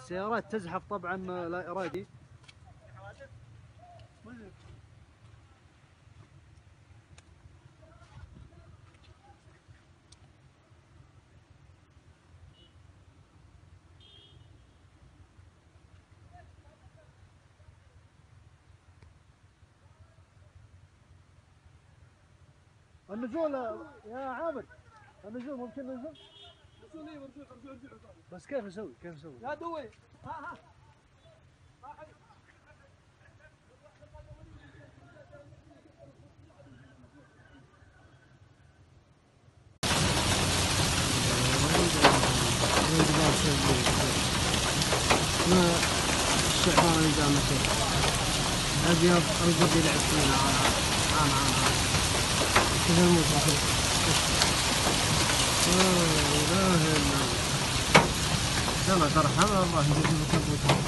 السيارات تزحف طبعا لا إرادي. النزول يا عامر، النزول ممكن ننزل؟ نزول ايه ارجع. بس كيف نسوي؟ يا دوي ها ما الشعبان اللي قامت ابيض القضي يلعب فينا عام كذا الموت. لا اله الا الله. يلا ترحم الله يجيب كبوتها.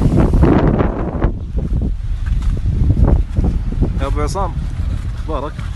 يا ابو عصام اخبارك؟